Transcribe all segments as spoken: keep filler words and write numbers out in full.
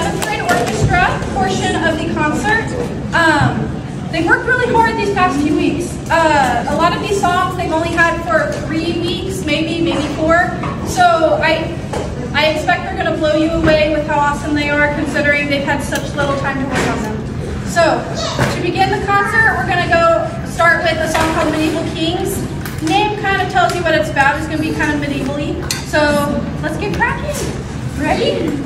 seventh grade orchestra portion of the concert. Um, they worked really hard these past few weeks. Uh, a lot of these songs they've only had for three weeks, maybe, maybe four. So I, I expect they're going to blow you away with how awesome they are, considering they've had such little time to work on them. So to begin the concert, we're going to go start with a song called Medieval Kings. Name kind of tells you what it's about. It's going to be kind of medieval-y. So let's get cracking. Ready?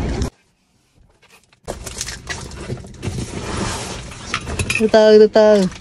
Từ từ từ từ